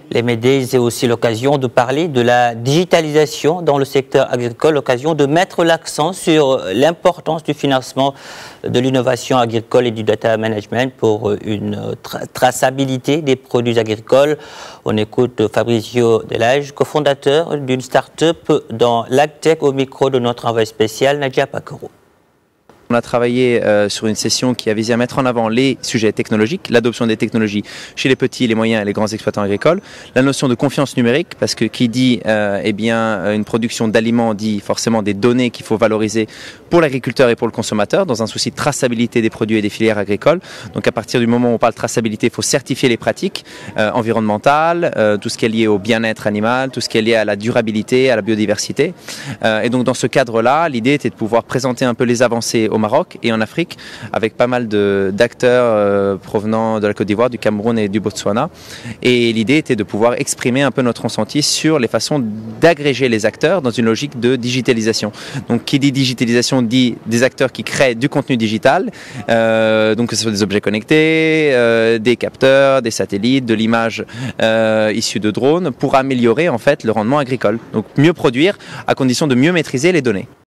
Les médias, c'est aussi l'occasion de parler de la digitalisation dans le secteur agricole, l'occasion de mettre l'accent sur l'importance du financement de l'innovation agricole et du data management pour une traçabilité des produits agricoles. On écoute Fabrizio Delage, cofondateur d'une start-up dans l'agtech, au micro de notre envoyé spécial Nadia Pakoro. On a travaillé sur une session qui a visé à mettre en avant les sujets technologiques, l'adoption des technologies chez les petits, les moyens et les grands exploitants agricoles, la notion de confiance numérique, parce que qui dit une production d'aliments dit forcément des données qu'il faut valoriser pour l'agriculteur et pour le consommateur, dans un souci de traçabilité des produits et des filières agricoles. Donc à partir du moment où on parle de traçabilité, il faut certifier les pratiques environnementales, tout ce qui est lié au bien-être animal, tout ce qui est lié à la durabilité, à la biodiversité. Et donc dans ce cadre-là, l'idée était de pouvoir présenter un peu les avancées au Maroc et en Afrique, avec pas mal d'acteurs provenant de la Côte d'Ivoire, du Cameroun et du Botswana. Et l'idée était de pouvoir exprimer un peu notre ressenti sur les façons d'agréger les acteurs dans une logique de digitalisation. Donc qui dit digitalisation dit des acteurs qui créent du contenu digital, donc que ce soit des objets connectés, des capteurs, des satellites, de l'image issue de drones, pour améliorer en fait le rendement agricole. Donc mieux produire à condition de mieux maîtriser les données.